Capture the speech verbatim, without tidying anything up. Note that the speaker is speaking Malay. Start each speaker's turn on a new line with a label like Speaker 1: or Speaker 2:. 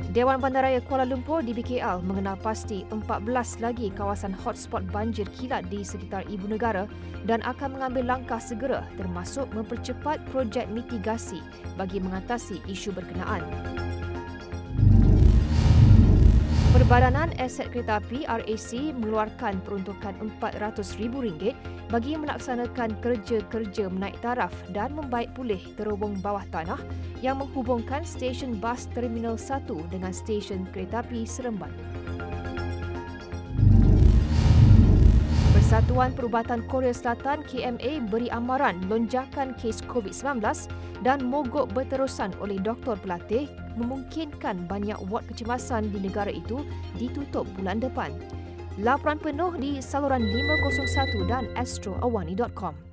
Speaker 1: Dewan Bandaraya Kuala Lumpur D B K L mengenal pasti empat belas lagi kawasan hotspot banjir kilat di sekitar ibu negara dan akan mengambil langkah segera termasuk mempercepat projek mitigasi bagi mengatasi isu berkenaan. Perbadanan Aset Kereta Api R A C mengeluarkan peruntukan empat ratus ribu ringgit bagi melaksanakan kerja-kerja menaik taraf dan membaik pulih terowong bawah tanah yang menghubungkan stesen bas Terminal satu dengan stesen Kereta Api Seremban. Persatuan Perubatan Korea Selatan K M A beri amaran lonjakan kes COVID sembilan belas dan mogok berterusan oleh doktor pelatih memungkinkan banyak ward kecemasan di negara itu ditutup bulan depan. Laporan penuh di saluran lima kosong satu dan astro awani dot com.